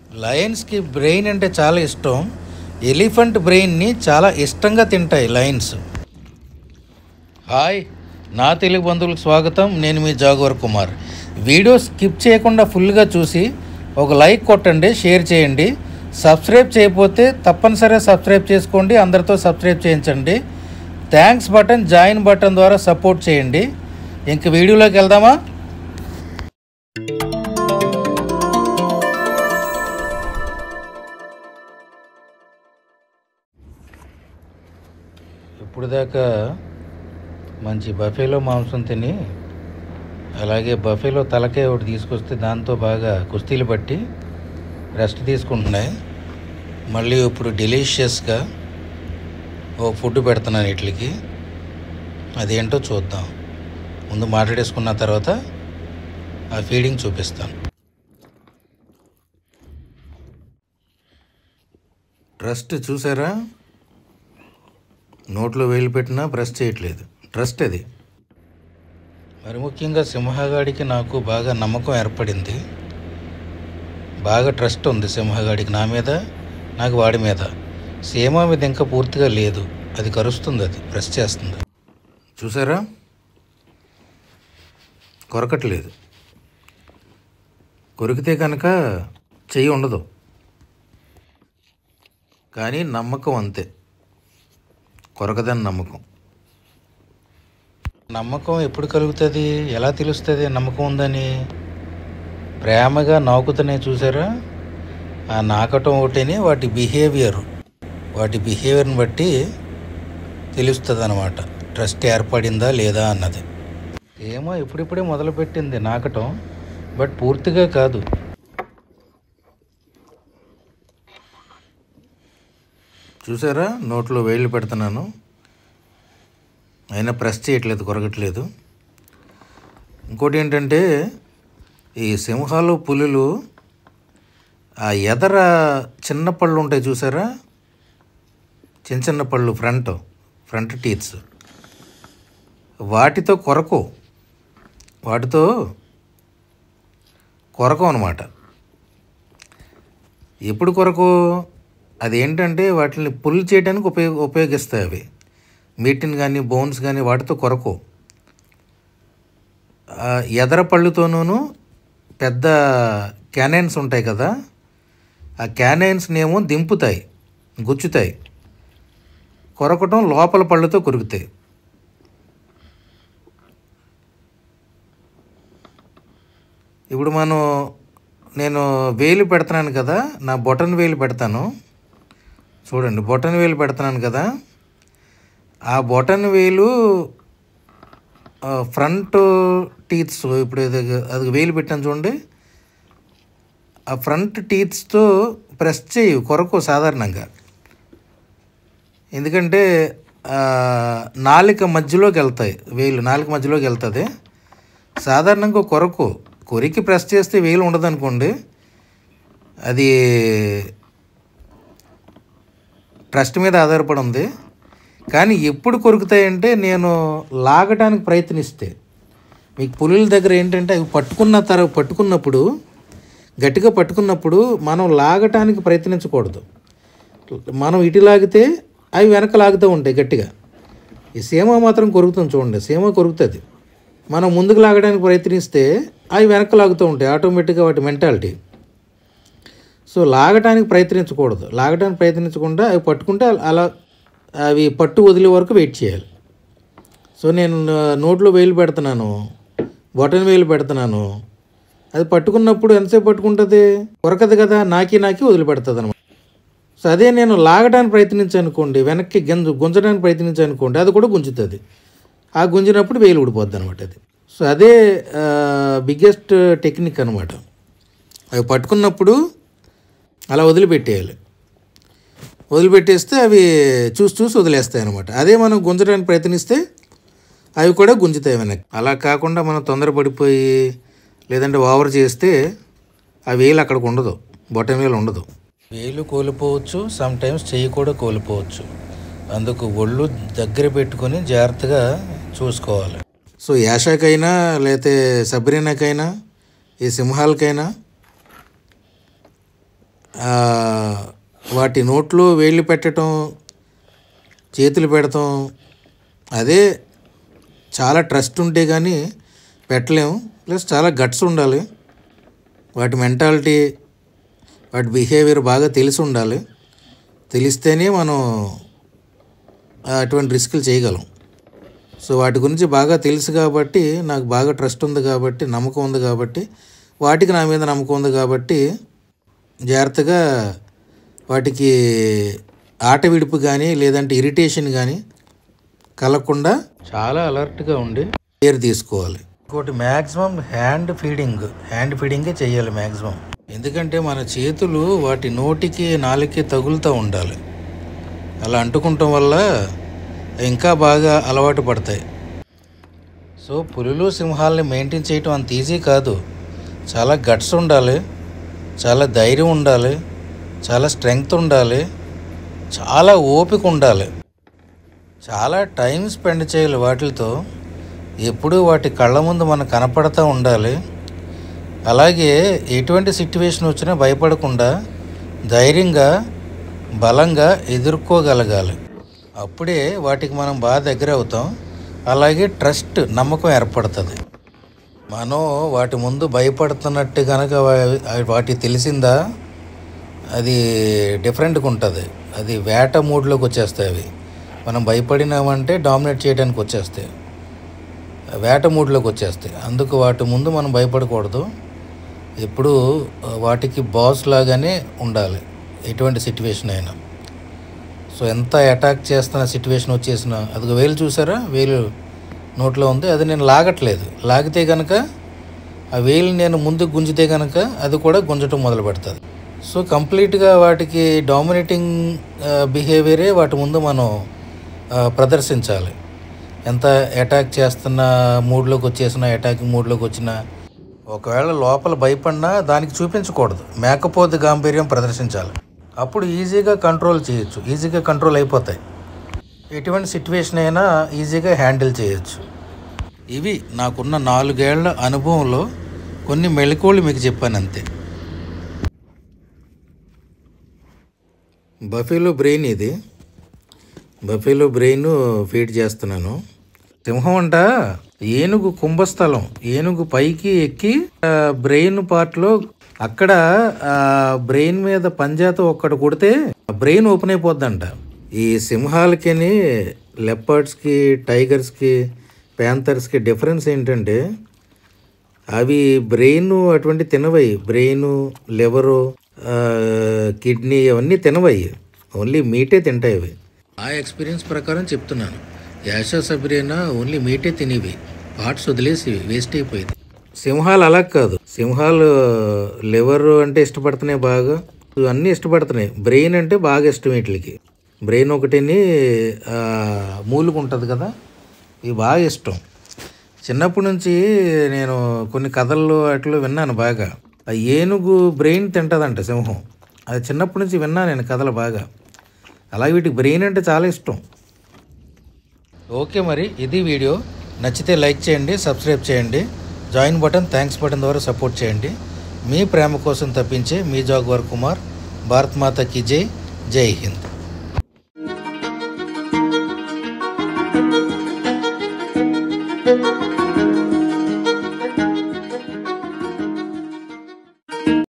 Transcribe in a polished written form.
లయన్స్కి brain అంటే చాలా ఇష్టం. ఎలిఫెంట్ బ్రెయిన్ని చాలా ఇష్టంగా తింటాయి లయన్స్. హాయ్, నా తెలుగు బంధువులకు స్వాగతం. నేను మీ జాగవర్ కుమార్. వీడియో స్కిప్ చేయకుండా ఫుల్గా చూసి ఒక లైక్ కొట్టండి, షేర్ చేయండి. సబ్స్క్రైబ్ చేయకపోతే తప్పనిసరిగా సబ్స్క్రైబ్ చేసుకోండి, అందరితో సబ్స్క్రైబ్ చేయించండి. థ్యాంక్స్ బటన్, జాయిన్ బటన్ ద్వారా సపోర్ట్ చేయండి. ఇంక వీడియోలోకి వెళ్దామా? ఇప్పుడు దాకా మంచి బఫేలో మాంసం తిని, అలాగే బఫేలో తలకాయ ఒకటి తీసుకొస్తే దాంతో బాగా కుస్తీలు పట్టి రెస్ట్ తీసుకుంటున్నాయి. మళ్ళీ ఇప్పుడు డెలీషియస్గా ఓ ఫుడ్ పెడుతున్నాను వీటికి. అదేంటో చూద్దాం. ముందు మాట్లాడేసుకున్న తర్వాత ఆ ఫీడింగ్ చూపిస్తాను. ట్రస్ట్ చూసారా? నోట్లో వేలు పెట్టినా బ్రష్ చేయట్లేదు. ట్రస్ట్ అది. మరి ముఖ్యంగా సింహగాడికి నాకు బాగా నమ్మకం ఏర్పడింది. బాగా ట్రస్ట్ ఉంది సింహగాడికి నా మీద, నాకు వాడి మీద. సీమ మీద ఇంకా పూర్తిగా లేదు. అది కరుస్తుంది, అది బ్రష్ చేస్తుంది. చూసారా? కొరకట్లేదు. కొరికితే కనుక చెయ్యి ఉండదు. కానీ నమ్మకం అంతే, కొరకదని నమ్మకం. నమ్మకం ఎప్పుడు కలుగుతుంది, ఎలా తెలుస్తుంది నమ్మకం ఉందని? ప్రేమగా నాకుతున్నాయి చూసారా? ఆ నాకటం ఒకటేనే వాటి బిహేవియర్ని బట్టి తెలుస్తుంది అన్నమాట, ట్రస్ట్ ఏర్పడిందా లేదా అన్నది. ఏమో ఇప్పుడిప్పుడే మొదలుపెట్టింది నాకటం, బట్ పూర్తిగా కాదు. చూసారా? నోట్లో వేళ్ళు పెడుతున్నాను, అయినా ప్రెస్ చేయట్లేదు, కొరగట్లేదు. ఇంకోటి ఏంటంటే, ఈ సింహాలు, పులులు ఆ ఎదర చిన్న పళ్ళు ఉంటాయి చూసారా? చిన్న చిన్న పళ్ళు, ఫ్రంట్ టీత్స్, వాటితో కొరకు అనమాట. ఎప్పుడు కొరకు? అదేంటంటే వాటిని పుల్ చేయడానికి ఉపయోగిస్తాయి అవి. మీట్ని కానీ బోన్స్ కానీ వాటితో కొరకు. ఎదర పళ్ళుతోనూ పెద్ద క్యానైన్స్ ఉంటాయి కదా, ఆ క్యానైన్స్నేమో దింపుతాయి, గుచ్చుతాయి. కొరకటం లోపల పళ్ళుతో కొరుకుతాయి. ఇప్పుడు నేను వేలు పెడుతున్నాను కదా, నా బొటన్ వేలు పెడతాను చూడండి. బొటన్ వేలు పెడుతున్నాను కదా, ఆ బొటన్ వేలు ఫ్రంట్ టీత్స్, ఇప్పుడు అది వేలు పెట్టాను చూడండి, ఆ ఫ్రంట్ టీత్స్తో ప్రెస్ చేయు కొరకు సాధారణంగా. ఎందుకంటే నాలుక మధ్యలోకి వెళ్తాయి వేలు, నాలుక మధ్యలోకి వెళ్తుంది. సాధారణంగా కొరికి ప్రెస్ చేస్తే వేలు ఉండదు అనుకోండి, అది ట్రస్ట్ మీద ఆధారపడి ఉంది. కానీ ఎప్పుడు కొరుకుతాయంటే నేను లాగటానికి ప్రయత్నిస్తే. మీకు పులుల దగ్గర ఏంటంటే అవి పట్టుకున్నప్పుడు గట్టిగా పట్టుకున్నప్పుడు మనం లాగటానికి ప్రయత్నించకూడదు. మనం ఇటు లాగితే అవి వెనక లాగుతూ ఉంటాయి గట్టిగా. ఈ సీమ మాత్రం కొరుకుతుంది చూడండి, సీమ కొరుకుతుంది. మనం ముందుకు లాగడానికి ప్రయత్నిస్తే అవి వెనక్కి లాగుతూ ఉంటాయి ఆటోమేటిక్గా, వాటి మెంటాలిటీ. సో లాగటానికి ప్రయత్నించకూడదు. లాగటానికి ప్రయత్నించకుండా అవి పట్టుకుంటే అలా అవి పట్టు వదిలే వరకు వెయిట్ చేయాలి. సో నేను నోట్లో వేలు పెడుతున్నాను, బొటన్ వేలు పెడుతున్నాను. అది పట్టుకున్నప్పుడు ఎంతసేపు పట్టుకుంటుంది? కొరకదు కదా, నాకి వదిలిపెడుతుంది అనమాట. సో అదే నేను లాగడానికి ప్రయత్నించనుకోండి, వెనక్కి గుంజడానికి ప్రయత్నించనుకోండి, అది కూడా గుంజుతుంది. ఆ గుంజినప్పుడు వేలు ఊడిపోద్ది అనమాట అది. సో అదే బిగ్గెస్ట్ టెక్నిక్ అనమాట. అవి పట్టుకున్నప్పుడు అలా వదిలిపెట్టేయాలి. వదిలిపెట్టేస్తే అవి చూసి వదిలేస్తాయి అనమాట. అదే మనం గుంజడానికి ప్రయత్నిస్తే అవి కూడా గుంజుతాయి వెనక్కి. అలా కాకుండా మనం తొందరపడిపోయి లేదంటే ఓవర్ చేస్తే ఆ వేలు అక్కడికి ఉండదు, బొటన్ వేలు ఉండదు. వేలు కోల్పోవచ్చు, సమ్ టైమ్స్ చెయ్యి కూడా కోల్పోవచ్చు. అందుకు ఒళ్ళు దగ్గర పెట్టుకొని జాగ్రత్తగా చూసుకోవాలి. సో యాషాకైనా లేకపోతే సబ్రీనాకైనా ఈ సింహాలకైనా వాటి నోట్లో వేళ్ళు పెట్టడం, చేతులు పెడతాం, అదే చాలా ట్రస్ట్ ఉంటే కానీ పెట్టలేము. ప్లస్ చాలా గట్స్ ఉండాలి, వాటి మెంటాలిటీ, వాటి బిహేవియర్ బాగా తెలిసి ఉండాలి. తెలిస్తేనే మనం అటువంటి రిస్కులు చేయగలం. సో వాటి గురించి బాగా తెలుసు కాబట్టి, నాకు బాగా ట్రస్ట్ ఉంది కాబట్టి, నమ్మకం ఉంది కాబట్టి, వాటికి నా మీద నమ్మకం ఉంది కాబట్టి జాగ్రత్తగా వాటికి ఆట విడుపు కానీ లేదంటే ఇరిటేషన్ కానీ కలగకుండా చాలా అలర్ట్గా ఉండి కేర్ తీసుకోవాలి. ఇంకోటి మ్యాక్సిమం హ్యాండ్ ఫీడింగే చేయాలి మ్యాక్సిమం. ఎందుకంటే మన చేతులు వాటి నోటికి నాలుగుకి తగులుతూ ఉండాలి. అలా అంటుకుంటాం వల్ల ఇంకా బాగా అలవాటు పడతాయి. సో పులులు సింహాలని మెయింటైన్ చేయటం అంత ఈజీ కాదు. చాలా గట్స్ ఉండాలి, చాలా ధైర్యం ఉండాలి, చాలా స్ట్రెంగ్త్ ఉండాలి, చాలా ఓపిక ఉండాలి, చాలా టైం స్పెండ్ చేయాలి వాటితో. ఎప్పుడూ వాటి కళ్ళ ముందు మనకు కనపడుతూ ఉండాలి. అలాగే ఎటువంటి సిట్యువేషన్ వచ్చినా భయపడకుండా ధైర్యంగా బలంగా ఎదుర్కోగలగాలి. అప్పుడే వాటికి మనం బాగా దగ్గర అవుతాం. అలాగే ట్రస్ట్, నమ్మకం ఏర్పడుతుంది. మనం వాటి ముందు భయపడుతున్నట్టు కనుక వాటికి తెలిసిందా, అది డిఫరెంట్గా ఉంటుంది. అది వేట మూడ్లోకి వచ్చేస్తాయి. అవి మనం భయపడినామంటే డామినేట్ చేయడానికి వచ్చేస్తాయి, వేట మూడ్లోకి వచ్చేస్తాయి. అందుకు వాటి ముందు మనం భయపడకూడదు. ఎప్పుడూ వాటికి బాస్ లాగానే ఉండాలి ఎటువంటి సిట్యువేషన్ అయినా. సో ఎంత అటాక్ చేస్తున్న సిట్యువేషన్ వచ్చేసినా, అది వేలు చూసారా, వేలు నోట్లో ఉంది, అది నేను లాగట్లేదు. లాగితే కనుక ఆ వేలు నేను ముందుకు గుంజితే కనుక అది కూడా గుంజటం మొదలు పెడుతుంది. సో కంప్లీట్గా వాటికి డామినేటింగ్ బిహేవియరే వాటి ముందు మనం ప్రదర్శించాలి. ఎంత అటాక్ చేస్తున్న మూడ్లోకి వచ్చేసినా, అటాకింగ్ మూడ్లోకి వచ్చినా, ఒకవేళ లోపల భయపడినా దానికి చూపించకూడదు, మేకపోతు గాంభీర్యం ప్రదర్శించాలి. అప్పుడు ఈజీగా కంట్రోల్ చేయొచ్చు, ఈజీగా కంట్రోల్ అయిపోతాయి. ఎటువంటి సిట్యువేషన్ అయినా ఈజీగా హ్యాండిల్ చేయొచ్చు. ఇవి నాకున్న 4 ఏళ్ల అనుభవంలో కొన్ని మెళకువలు మీకు చెప్పాను అంతే. బఫెలో బ్రెయిన్, ఇది బఫెలో బ్రెయిన్ ఫీడ్ చేస్తున్నాను. సింహం అంట ఏనుగు కుంభస్థలం, ఏనుగు పైకి ఎక్కి బ్రెయిన్ పార్ట్లో అక్కడ బ్రెయిన్ మీద పంజాతో ఒక్కటి కొడితే బ్రెయిన్ ఓపెన్ అయిపోద్దంట. ఈ సింహాలకి, లెపర్డ్స్కి, టైగర్స్కి, ప్యాంథర్స్కి డిఫరెన్స్ ఏంటంటే అవి బ్రెయిన్ అటువంటి తినవై, బ్రెయిన్, లివరు, కిడ్నీ అవన్నీ తినవై, ఓన్లీ మీటే తింటాయి అవి. ఆ ఎక్స్పీరియన్స్ ప్రకారం చెప్తున్నాను. యాషా సబ్రీనా ఓన్లీ మీటే తినేవి, పార్ట్స్ వదిలేసి వేస్ట్ అయిపోయింది. సింహాలు అలా కాదు. సింహాలు లివర్ అంటే ఇష్టపడుతున్నాయి, బాగా అన్నీ ఇష్టపడుతున్నాయి. బ్రెయిన్ అంటే బాగా ఇష్టం వీటికి. బ్రెయిన్ ఒకటిని మూలుగు ఉంటుంది కదా, ఇవి బాగా ఇష్టం. చిన్నప్పటి నుంచి నేను కొన్ని కథల్లో అట్లా విన్నాను బాగా. ఆ ఏనుగు బ్రెయిన్ తింటుందంట సింహం, అది చిన్నప్పటి నుంచి విన్నాను నేను కథలు బాగా. అలాగే వీటికి బ్రెయిన్ అంటే చాలా ఇష్టం. ఓకే, మరి ఇది వీడియో. నచ్చితే లైక్ చేయండి, సబ్స్క్రైబ్ చేయండి, జాయిన్ బటన్, థ్యాంక్స్ బటన్ ద్వారా సపోర్ట్ చేయండి. మీ ప్రేమ కోసం తప్పించే మీ జాగ్వర్ కుమార్. భారత్ మాతా కీ జై. జై హింద్.